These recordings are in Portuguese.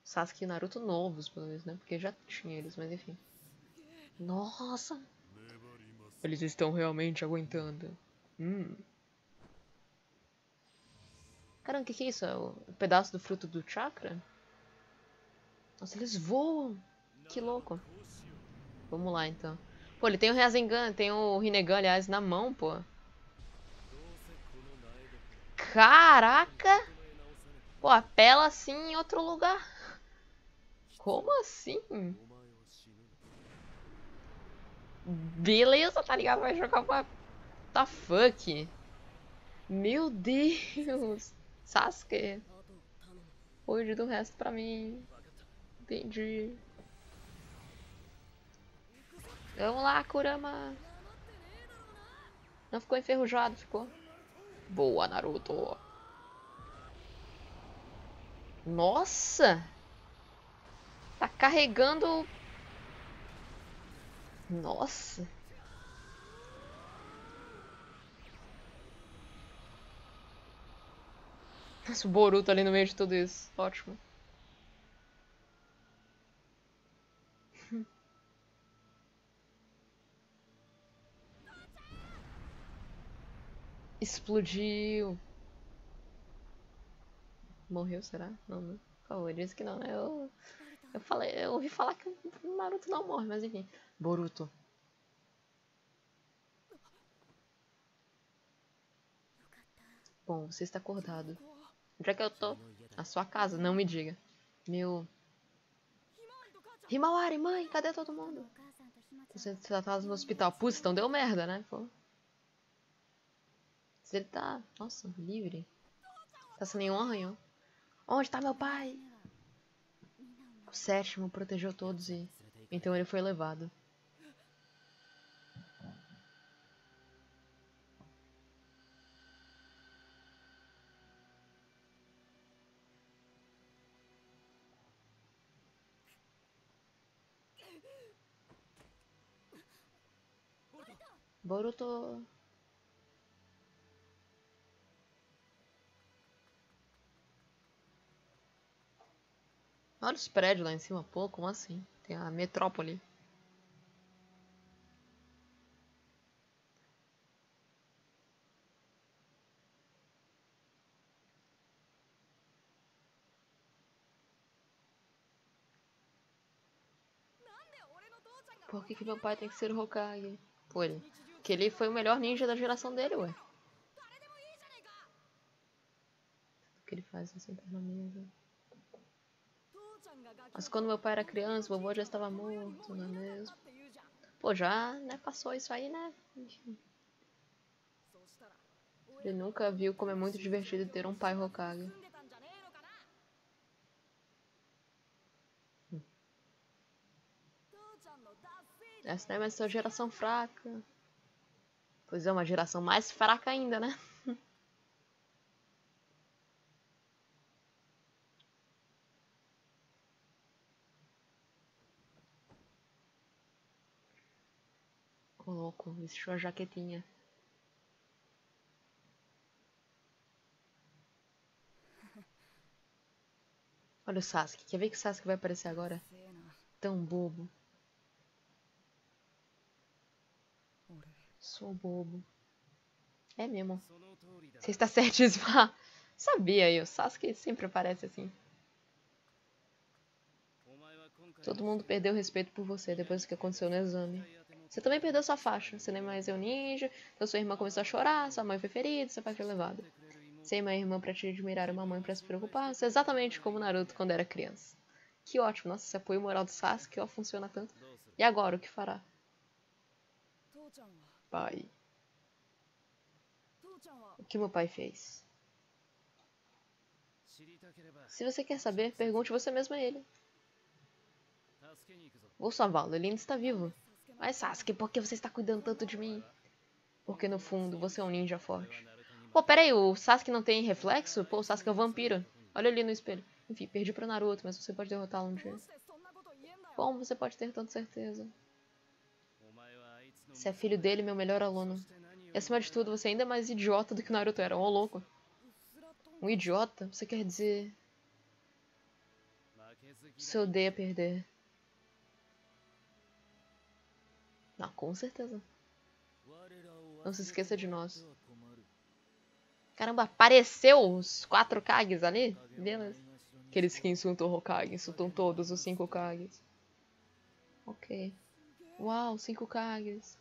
Sasuke e Naruto novos, pelo menos, né? Porque já tinha eles, mas enfim. Nossa! Eles estão realmente aguentando. Caramba, o que é isso? É o pedaço do fruto do chakra? Nossa, eles voam! Que louco. Vamos lá, então. Pô, ele tem o Rasengan, tem o Rinnegan, aliás, na mão, pô. Caraca! Pô, apela assim em outro lugar. Como assim? Beleza, tá ligado? Vai jogar uma... The fuck? Meu Deus! Sasuke. Cuide do resto pra mim. Entendi. Vamos lá, Kurama. Não ficou enferrujado, ficou? Boa, Naruto. Nossa! Tá carregando... Nossa! Nossa, o Boruto ali no meio de tudo isso. Ótimo. Explodiu. Morreu, será? Não, não. Por favor, disse que não, né? Eu ouvi falar que o Naruto não morre, mas enfim. Boruto. Bom, você está acordado. Onde é que eu tô? Na sua casa, não me diga. Meu... Himawari, mãe, cadê todo mundo? Você tá no hospital. Putz, então deu merda, né? Pô. Se ele tá... Nossa, livre. Tá sem nenhum arranhão. Onde tá meu pai? O sétimo protegeu todos e... Então ele foi levado. Boruto... Olha os prédios lá em cima. Pô, como assim? Tem a metrópole. Por que meu pai tem que ser o Hokage? Pô, ele... Porque ele foi o melhor ninja da geração dele, ué. O que ele faz é sempre na mesa. Mas quando meu pai era criança, o vovô já estava morto, não é mesmo? Pô, já, né, passou isso aí, né? Enfim. Ele nunca viu como é muito divertido ter um pai Hokage. Essa não é mais sua geração fraca. Pois é, uma geração mais fraca ainda, né? Ô, louco, vestiu a jaquetinha. Olha o Sasuke. Quer ver que o Sasuke vai aparecer agora? Tão bobo. Sou bobo. É mesmo. Você está certíssimo. Sabia aí, o Sasuke sempre aparece assim. Todo mundo perdeu o respeito por você depois do que aconteceu no exame. Você também perdeu sua faixa. Você nem mais é um ninja. Então sua irmã começou a chorar, sua mãe foi ferida, seu pai foi levado. Sem uma irmã pra te admirar, uma mãe pra se preocupar. Você é exatamente como Naruto quando era criança. Que ótimo. Nossa, esse apoio moral do Sasuke, ó, funciona tanto. E agora, o que fará? Pai. O que meu pai fez? Se você quer saber, pergunte você mesmo a ele. Vou salvá-lo, ele ainda está vivo. Mas Sasuke, por que você está cuidando tanto de mim? Porque no fundo, você é um ninja forte. Pô, pera aí, o Sasuke não tem reflexo? Pô, o Sasuke é um vampiro. Olha ali no espelho. Enfim, perdi pro Naruto, mas você pode derrotá-lo um dia. Como você pode ter tanta certeza? Você é filho dele, meu melhor aluno. E acima de tudo, você é ainda mais idiota do que o Naruto era. Ô, louco. Um idiota? Você quer dizer... Você odeia perder. Não, com certeza. Não se esqueça de nós. Caramba, apareceu os 4 Kages ali? Beleza. Aqueles que insultam o Hokage, insultam todos os 5 Kages. Ok. Uau, 5 Kages.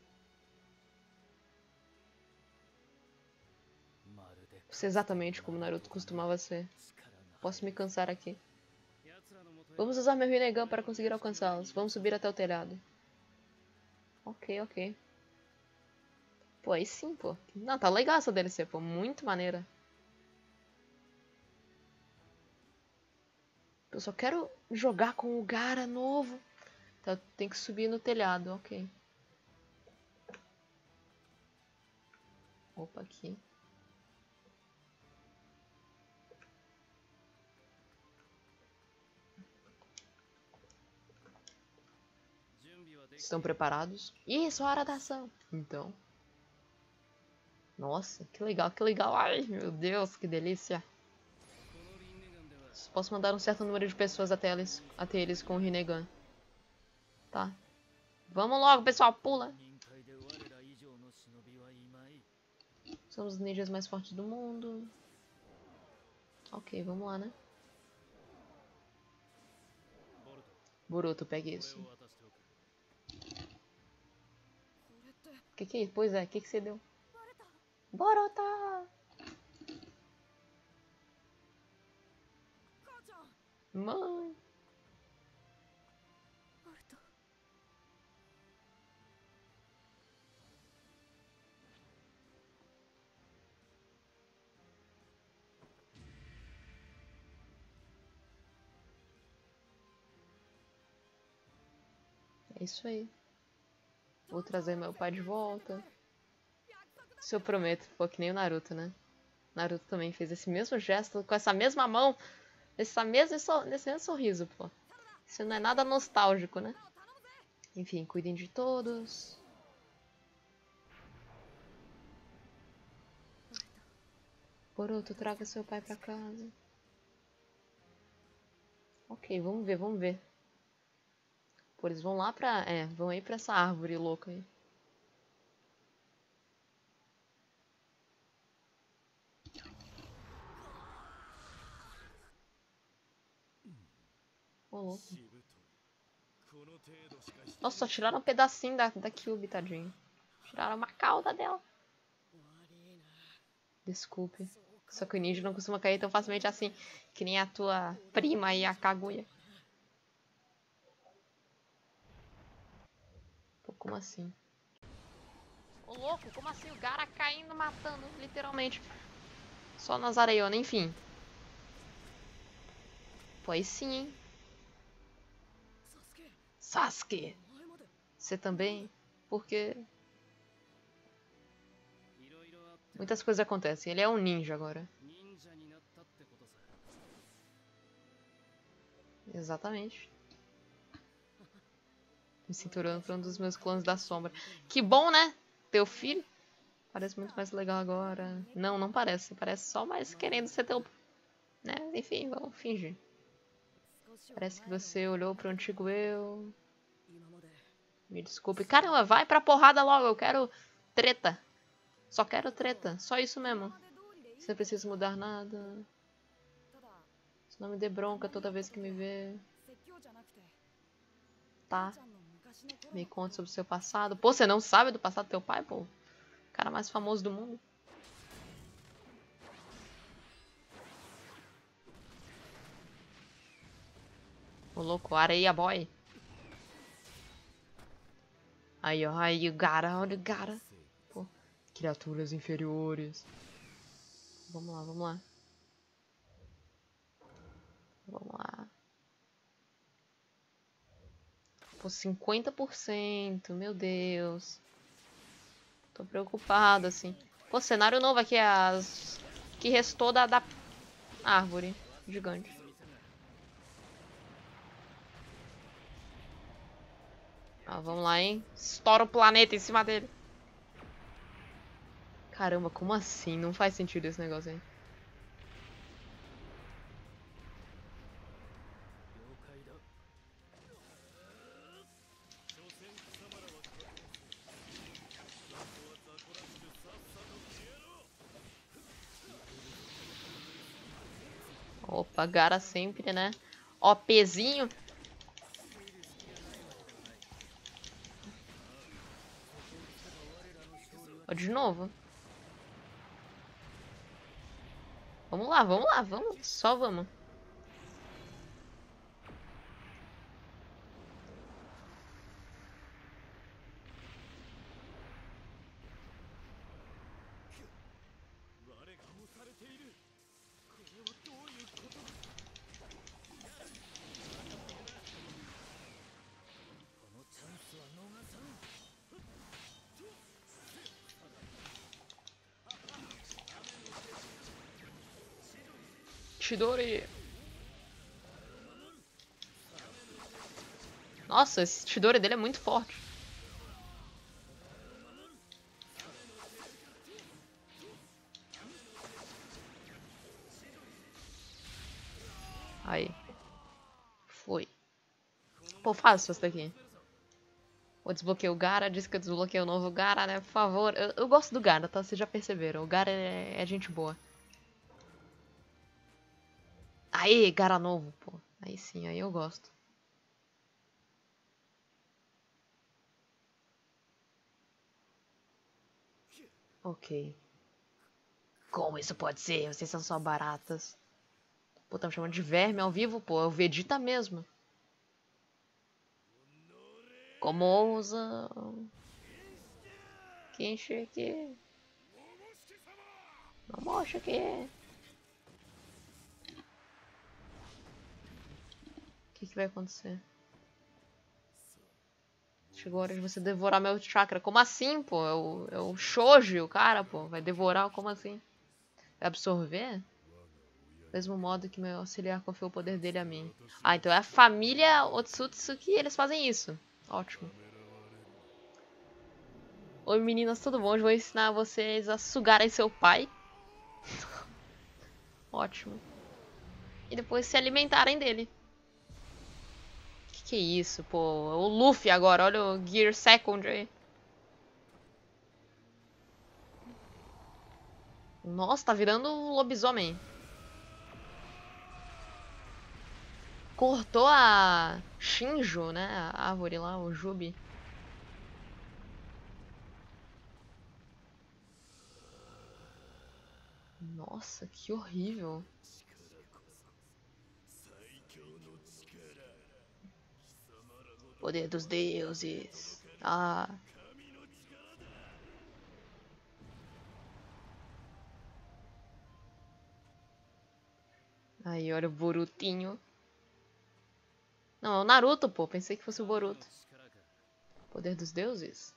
Isso é exatamente como Naruto costumava ser. Posso me cansar aqui. Vamos usar meu Rinnegan para conseguir alcançá-los. Vamos subir até o telhado. Ok, ok. Pô, aí sim, pô. Não, tá legal essa DLC, pô. Muito maneira. Eu só quero jogar com o Gaara novo. Então tem que subir no telhado, ok. Opa, aqui. Estão preparados? Isso, hora da ação. Então. Nossa, que legal, que legal. Ai, meu Deus, que delícia. Posso mandar um certo número de pessoas até eles com o Rinnegan. Tá. Vamos logo, pessoal, pula. Somos os ninjas mais fortes do mundo. Ok, vamos lá, né? Boruto, pegue isso. Que é isso? Pois é, que você deu? Boruto! Mãe! É isso aí. Vou trazer meu pai de volta. Isso eu prometo. Pô, que nem o Naruto, né? Naruto também fez esse mesmo gesto, com essa mesma mão, nesse mesmo sorriso, pô. Isso não é nada nostálgico, né? Enfim, cuidem de todos. Boruto, traga seu pai pra casa. Ok, vamos ver, vamos ver. Pô, eles vão lá pra... vão aí pra essa árvore louca aí. Ô, louco. Nossa, só tiraram um pedacinho da Kyuubi, tadinho. Tiraram uma cauda dela. Desculpe. Só que o ninja não costuma cair tão facilmente assim. Que nem a tua prima aí, a Kaguya. Pô, como assim? Ô, louco, como assim? O Gaara caindo, matando, literalmente. Só nas areiona, enfim. Pô, aí sim, hein? Sasuke! Você também? Porque... muitas coisas acontecem. Ele é um ninja agora. Exatamente. Me cinturando pra um dos meus clãs da sombra. Que bom, né? Teu filho. Parece muito mais legal agora. Não, não parece. Parece só mais querendo ser teu... né? Enfim, vamos fingir. Parece que você olhou pro antigo eu. Me desculpe. Caramba, vai pra porrada logo. Eu quero treta. Só quero treta. Só isso mesmo. Você não precisa mudar nada. Você não me dê bronca toda vez que me vê. Tá. Me conta sobre o seu passado. Pô, você não sabe do passado do teu pai, pô? O cara mais famoso do mundo. Ô, louco, areia boy. Aí, ó, aí o Gaara, olha o Gaara. Pô, criaturas inferiores. Vamos lá, vamos lá. Vamos lá. Pô, 50%, meu Deus. Tô preocupado, assim. Pô, cenário novo aqui, as... que restou da árvore gigante. Ah, vamos lá, hein? Estoura o planeta em cima dele. Caramba, como assim? Não faz sentido esse negócio aí. Opa, Gara sempre, né? OPzinho. Ó, de novo. Vamos lá, vamos lá, vamos. Só vamos. Chidori. Nossa, esse Chidori dele é muito forte. Aí. Foi. Pô, fácil isso daqui. Vou desbloquear o Gara, disse que eu desbloqueei o novo Gara, né? Por favor. Eu gosto do Gara, tá? Vocês já perceberam. O Gara é gente boa. Aí, Gara novo, pô. Aí sim, aí eu gosto. Ok. Como isso pode ser? Vocês são só baratas. Pô, tá me chamando de verme ao vivo, pô. É o Vegeta mesmo. Como ousa... Kinshiki. Vamos aqui. O que vai acontecer? Chegou a hora de você devorar meu chakra. Como assim, pô? É o Shoji, o cara, pô. Vai devorar, como assim? Vai absorver? Mesmo modo que meu auxiliar confiou o poder dele a mim. Ah, então é a família Otsutsu que eles fazem isso. Ótimo. Oi meninas, tudo bom? Hoje vou ensinar vocês a sugarem seu pai. Ótimo. E depois se alimentarem dele. Que é isso, pô? O Luffy agora, olha o Gear Second aí. Nossa, tá virando um lobisomem. Cortou a Shinjo, né? A árvore lá, o Jubi. Nossa, que horrível. Poder dos deuses. Ah. Aí, olha o Borutinho. Não, é o Naruto, pô. Pensei que fosse o Boruto. Poder dos deuses?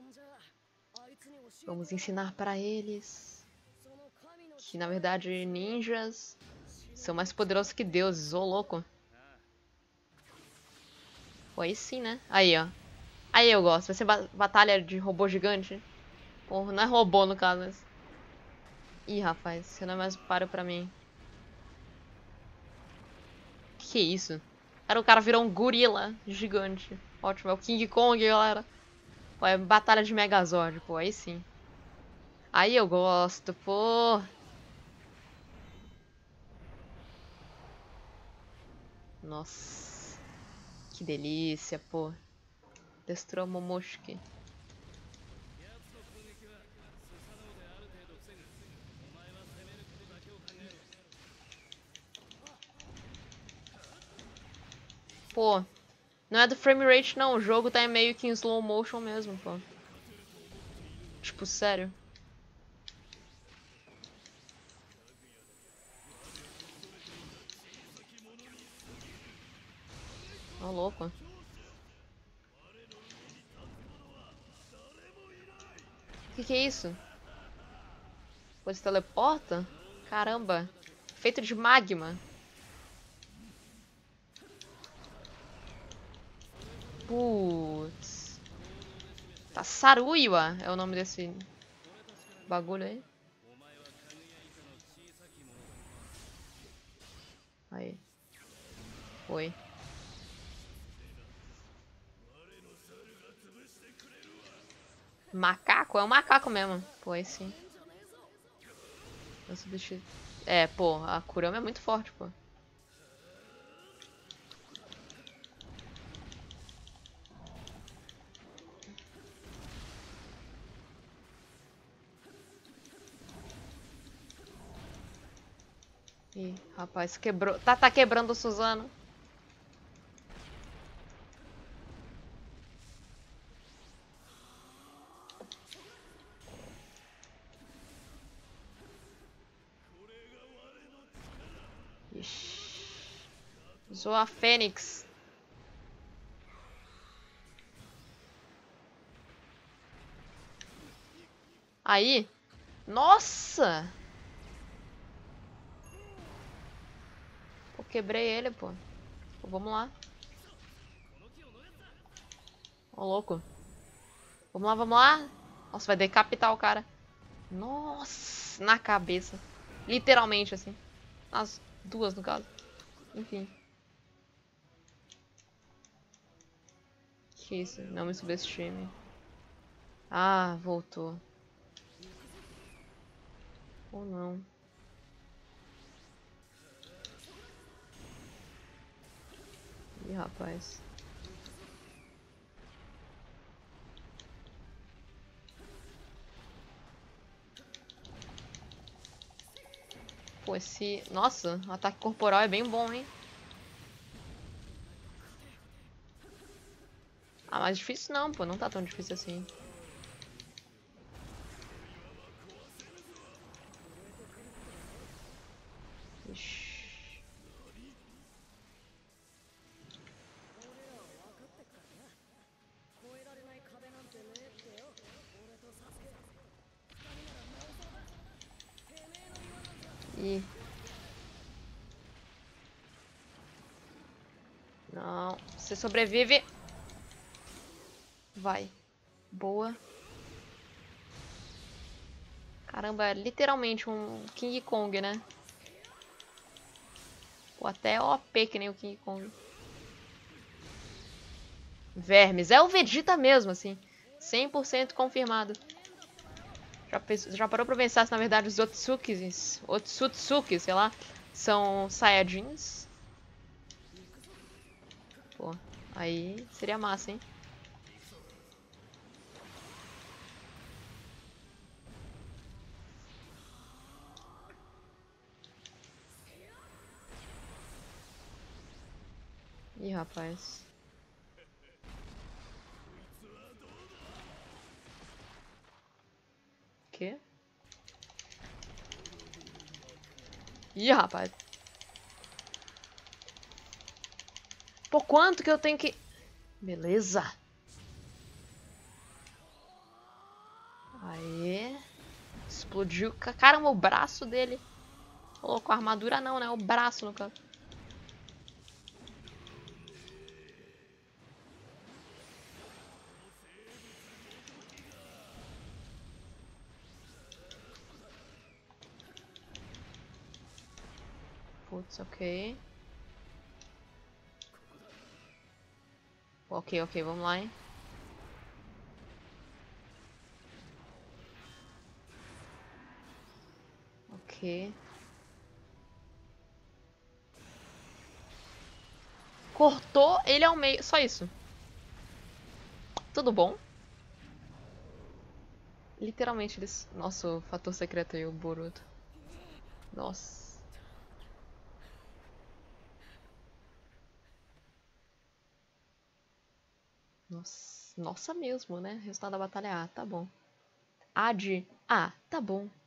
Vamos ensinar pra eles que, na verdade, ninjas são mais poderosos que deuses. Ô, louco. Pô, aí sim, né? Aí, ó. Aí eu gosto. Vai ser batalha de robô gigante. Porra, não é robô no caso, mas... Ih, rapaz, você não é mais páreo pra mim. Que isso? Cara, o cara virou um gorila gigante. Ótimo, é o King Kong, galera. Pô, é batalha de Megazord, pô, aí sim. Aí eu gosto, pô. Nossa. Que delícia, pô. Destrua Momoshiki. Pô, não é do frame rate não, o jogo tá meio que em slow motion mesmo, pô. Tipo, sério. Ó, louco. Que é isso? Coisa teleporta? Caramba. Feito de magma. Putz. Tá Saruiwa é o nome desse bagulho aí. Aí. Foi. Macaco? É um macaco mesmo. Pô, aí sim. Eu substituí. É, pô, a Kurama é muito forte, pô. Ih, rapaz, quebrou. Tá quebrando o Suzano. Ixi. Usou a Fênix. Aí. Nossa! Pô, quebrei ele, pô. Pô, vamos lá. Ô, louco. Vamos lá, vamos lá. Nossa, vai decapitar o cara. Nossa, na cabeça. Literalmente, assim. As duas, no caso. Enfim. Que isso, não me subestime. Ah, voltou. Ou não. Ih, rapaz. Pô, esse... Nossa, o ataque corporal é bem bom, hein? Ah, mas difícil não, pô. Não tá tão difícil assim. Ixi. Ih. Não. Você sobrevive. Vai. Boa. Caramba, é literalmente um King Kong, né? Pô, até OP que nem o King Kong. Vermes. É o Vegeta mesmo, assim. 100% confirmado. Já parou pra pensar se, na verdade, os Otsutsuki, sei lá, são Saiyajins? Pô, aí seria massa, hein? Ih, rapaz. Quê? Ih, rapaz. Pô, quanto que eu tenho que... Beleza. Aê. Explodiu. Caramba, o braço dele. Ô, com a armadura não, né? O braço, no caso. Putz, ok. Ok, ok, vamos lá, hein? Ok. Cortou ele ao meio. Só isso. Tudo bom? Literalmente eles... Nossa, o fator secreto aí, o Boruto. Nossa. Nossa, nossa mesmo, né? Resultado da batalha A, tá bom. A de... Ah, tá bom.